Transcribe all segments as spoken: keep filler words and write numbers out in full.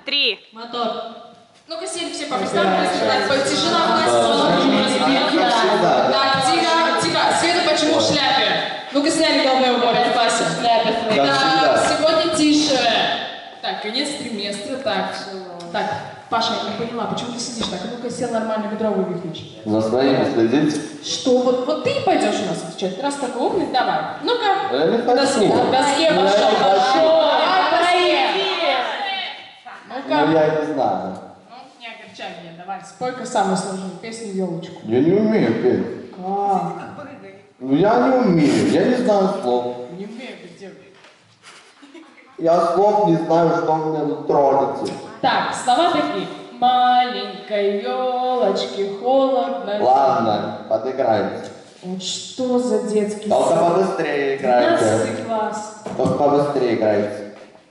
три. Мотор. Ну-ка, сели все по местам. Тишина в классе. Так, тихо, тихо. Света, почему в шляпе? Ну-ка, сняли головной убор, это Вася. В шляпе. Так, сегодня тише. Так, конец триместра, так. Так, Паша, я не поняла, почему ты сидишь так? Ну-ка, сел нормально, ведро вывихнешь. За своими следите. Что, вот, вот ты пойдешь у нас отвечать? Раз такой умный, давай. Ну-ка. Я не хочу. Доске пошел, пошел. Ну, я не знаю. Ну, не огорчай меня, давай, спой-ка самую сложную песню «Елочку». Я не умею петь. Как? Ну, я не умею, я не знаю слов. Не умею быть девочкой. Я слов не знаю, что мне тут трогать. Так, слова такие. Маленькой елочке холодно. Ладно, подыграйте. Вот что за детский Только сад? побыстрее играйте. пятнадцатый класс. Только побыстрее играйте.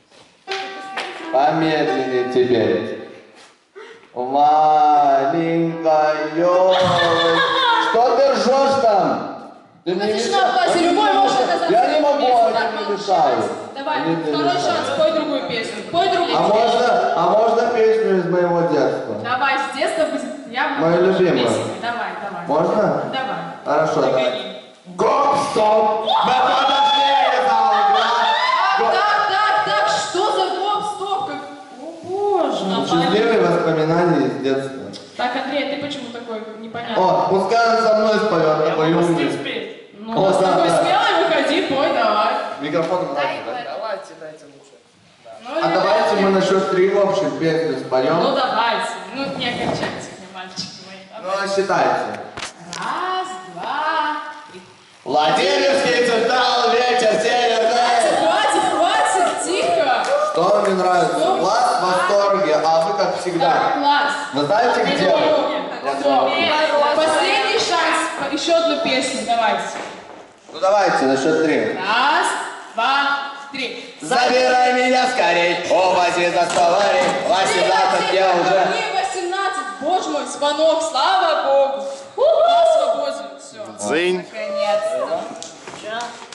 Помедленнее теперь. Маленькая елочка. Что ты ржешь там? Ты Ну, не тишина в мешай. классе, любой может оказаться. Я не могу, песню. они Так, не молчать. мешают. Давай, Они не второй мешают. шанс, пой другую песню. Пой другую А песню. можно, а можно песню из моего детства? Давай, с детства будет явно. Мою любимую. песня. Давай, давай. Можно? Давай. Хорошо, Догони. давай. Гоп-стоп! Мы подошли, Так, так, так, так, что за гоп-стоп? Как... О, боже. Счастливые воспоминания из детства. Так, Андрей, ты почему такой непонятный? О, пускай он со мной споет, такой могу с умный. ним спеть. Ну, О, с да, такой да. смелый, выходи, пой, давай. Микрофон в Дай, да? Давайте, дайте лучше. Ну, А ребята, давайте мы на счет три в общем песню Ну, споем. давайте. Ну, не окончайте, мальчики мои. Ну, Давай. считайте. Раз, два, три. Владимирский централ, ветер северный. Хватит, хватит, тихо. Что мне нравится? Ну, Класс в восторге, а вы как Так, всегда. класс. Вы знаете где? Вот. Все. Последний шанс. Еще одну песню, давайте. Ну давайте, на счет три. Раз, два, три. Забирай меня скорей, увози за столарей. восемнадцать я уже. Мне восемнадцать, боже мой, звонок, слава богу. На свободе, все. Дзынь. Наконец-то.